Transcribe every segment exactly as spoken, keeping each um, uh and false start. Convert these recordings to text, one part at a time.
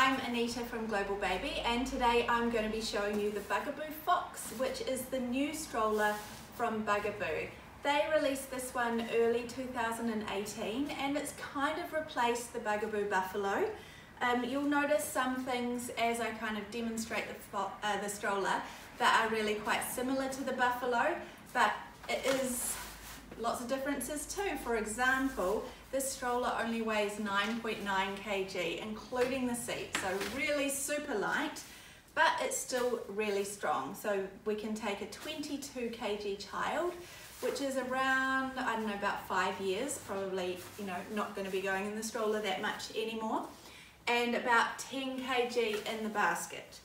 I'm Anita from Global Baby, and today I'm going to be showing you the Bugaboo Fox, which is the new stroller from Bugaboo. They released this one early two thousand eighteen and it's kind of replaced the Bugaboo Buffalo. Um, you'll notice some things as I kind of demonstrate the, uh, the stroller that are really quite similar to the Buffalo, but it is lots of differences too. For example, this stroller only weighs nine point nine kilograms, including the seat, so really super light, but it's still really strong. So we can take a twenty-two kilogram child, which is around, I don't know, about five years, probably, you know, not going to be going in the stroller that much anymore, and about ten kilograms in the basket.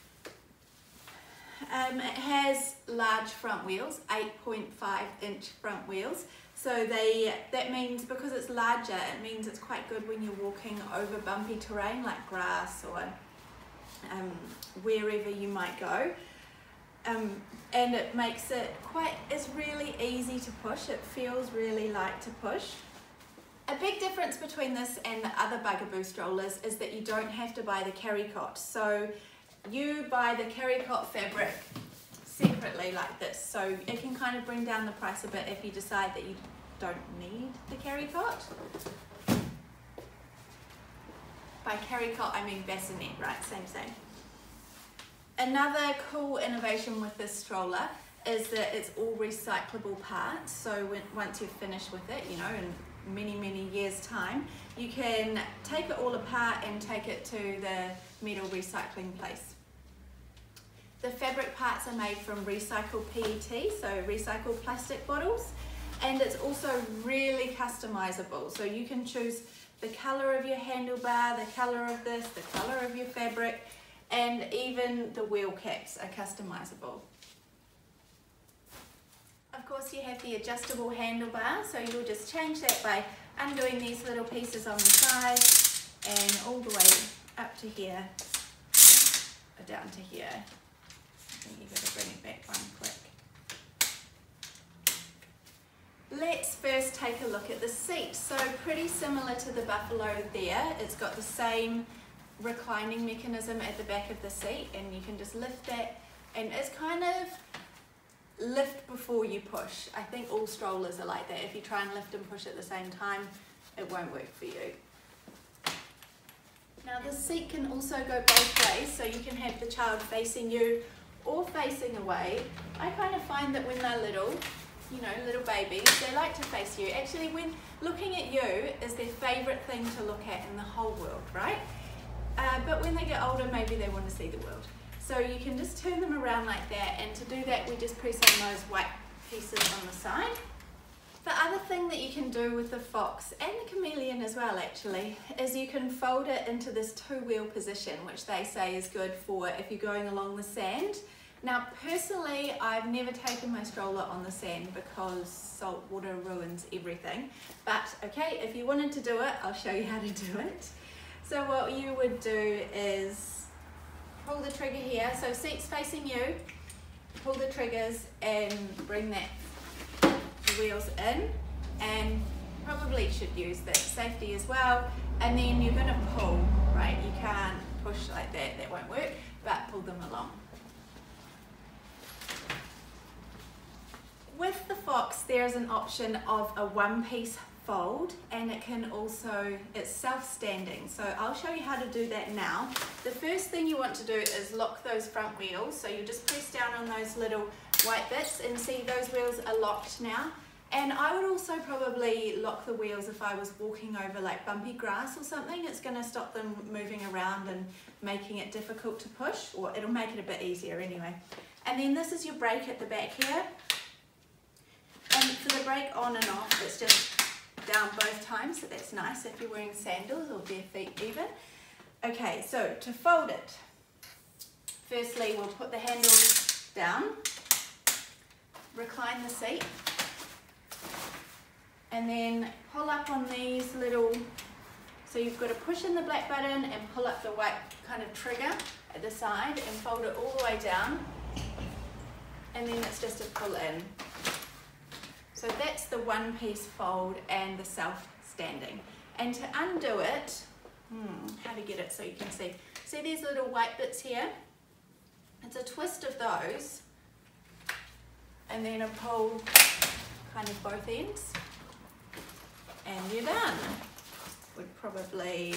Um, it has large front wheels, eight point five inch front wheels. So they that means because it's larger, it means it's quite good when you're walking over bumpy terrain like grass or um, wherever you might go. Um, and it makes it quite, it's really easy to push. It feels really light to push. A big difference between this and the other Bugaboo strollers is that you don't have to buy the carry cot. So you buy the carry cot fabric separately like this, so it can kind of bring down the price a bit if you decide that you don't need the carry cot. By carry cot I mean bassinet, right? Same same. Another cool innovation with this stroller is that it's all recyclable parts, so when, once you've finished with it, you know, in many many years time, you can take it all apart and take it to the metal recycling place. The fabric parts are made from recycled P E T, so recycled plastic bottles, and it's also really customizable. So you can choose the color of your handlebar, the color of this, the color of your fabric, and even the wheel caps are customizable. Of course, you have the adjustable handlebar, so you'll just change that by undoing these little pieces on the side and all the way up to here, or down to here. I think you've got to bring it back one quick. Let's first take a look at the seat. So pretty similar to the Buffalo there. It's got the same reclining mechanism at the back of the seat, and you can just lift that, and it's kind of lift before you push. I think all strollers are like that. If you try and lift and push at the same time, it won't work for you. Now the seat can also go both ways, so you can have the child facing you or facing away. I kind of find that when they're little, you know, little babies, they like to face you. Actually, when looking at you is their favourite thing to look at in the whole world, right? Uh, but when they get older, maybe they want to see the world. So you can just turn them around like that, and to do that we just press on those white pieces on the side. The other thing that you can do with the Fox, and the Chameleon as well actually, is you can fold it into this two-wheel position, which they say is good for if you're going along the sand. Now personally, I've never taken my stroller on the sand because salt water ruins everything. But okay, if you wanted to do it, I'll show you how to do it. So what you would do is pull the trigger here, so seat's facing you, pull the triggers and bring that the wheels in, and probably should use that safety as well, and then you're going to pull, right? You can't push like that, that won't work, but pull them along. With the Fox there is an option of a one-piece fold, and it can also, it's self-standing, so I'll show you how to do that now. The first thing you want to do is lock those front wheels, so you just press down on those little white bits and see those wheels are locked now. And I would also probably lock the wheels if I was walking over like bumpy grass or something. It's going to stop them moving around and making it difficult to push, or it'll make it a bit easier anyway. And then this is your brake at the back here, and for the brake on and off it's just down both times, so that's nice if you're wearing sandals or bare feet even. Okay, so to fold it, firstly we'll put the handles down, recline the seat, and then pull up on these little, so you've got to push in the black button and pull up the white kind of trigger at the side and fold it all the way down, and then it's just a pull in. So that's the one piece fold and the self-standing. And to undo it, Hmm, how to get it so you can see. See these little white bits here? It's a twist of those, and then a pull kind of both ends, and you're done. Would probably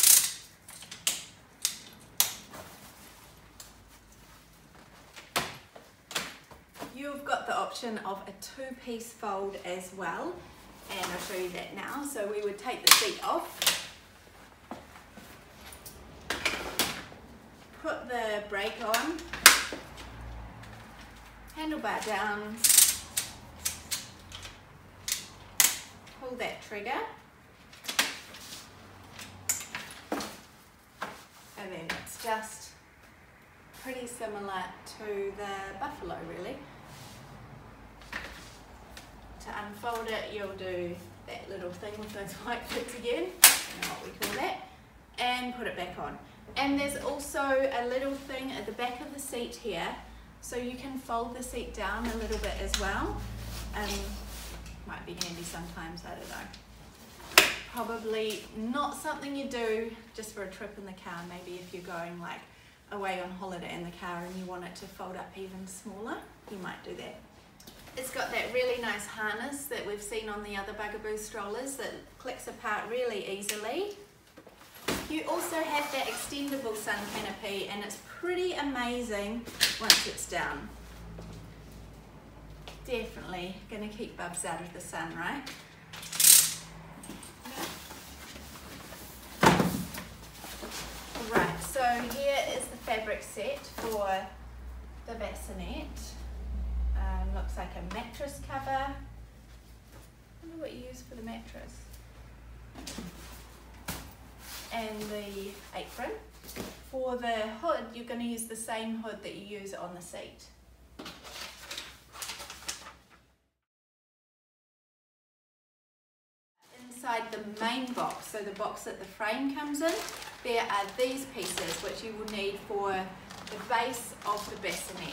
you've got the option of a two-piece fold as well, and I'll show you that now. So we would take the seat off, put the brake on, handlebar down, pull that trigger, and then it's just pretty similar to the Buffalo really. To unfold it, you'll do that little thing with those white bits again, I don't know what we call that, and put it back on. And there's also a little thing at the back of the seat here, so you can fold the seat down a little bit as well. Um, might be handy sometimes, I don't know. Probably not something you do just for a trip in the car. Maybe if you're going like away on holiday in the car and you want it to fold up even smaller, you might do that. It's got that really nice harness that we've seen on the other Bugaboo strollers that clicks apart really easily. You also have that extendable sun canopy, and it's pretty amazing once it's down. Definitely going to keep Bubs out of the sun, right? Right, so here is the fabric set for the bassinet. Um, looks like a mattress cover. I wonder what you use for the mattress. And the apron. For the hood, you're going to use the same hood that you use on the seat. Inside the main box, so the box that the frame comes in, there are these pieces which you will need for the base of the bassinet.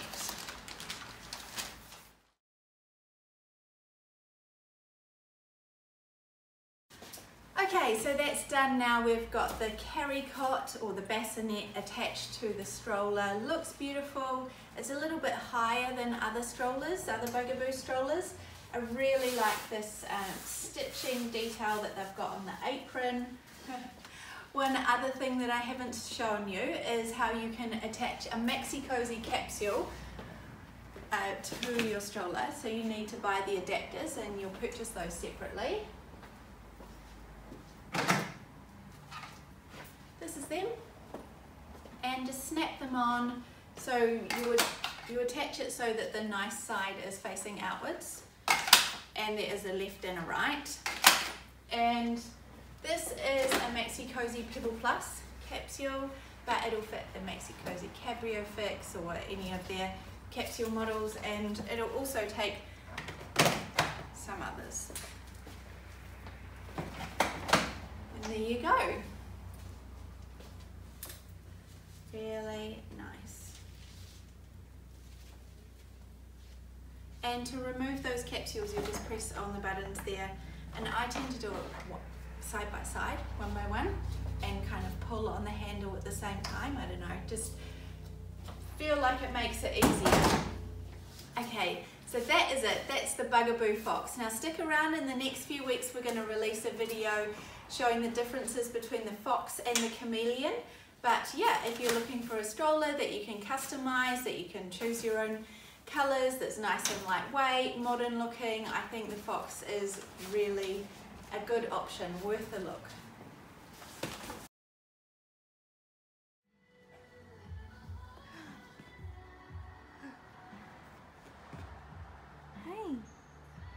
Okay, so that's done now. We've got the carry cot or the bassinet attached to the stroller. Looks beautiful. It's a little bit higher than other strollers, other Bugaboo strollers. I really like this um, stitching detail that they've got on the apron. One other thing that I haven't shown you is how you can attach a Maxi-Cosi capsule uh, to your stroller. So you need to buy the adapters, and you'll purchase those separately. This is them, and just snap them on. So you would you attach it so that the nice side is facing outwards, and there is a left and a right. And this is a Maxi-Cosi Pebble Plus capsule, but it'll fit the Maxi-Cosi Cabrio Fix or any of their capsule models, and it'll also take some others. And there you go. Really nice. And to remove those capsules, you just press on the buttons there, and I tend to do it side by side, one by one, and kind of pull on the handle at the same time. I don't know, just feel like it makes it easier. Okay, so that is it. That's the Bugaboo Fox. Now stick around. In the next few weeks we're going to release a video showing the differences between the Fox and the Chameleon. But yeah, if you're looking for a stroller that you can customize, that you can choose your own colors, that's nice and lightweight, modern looking, I think the Fox is really a good option, worth a look.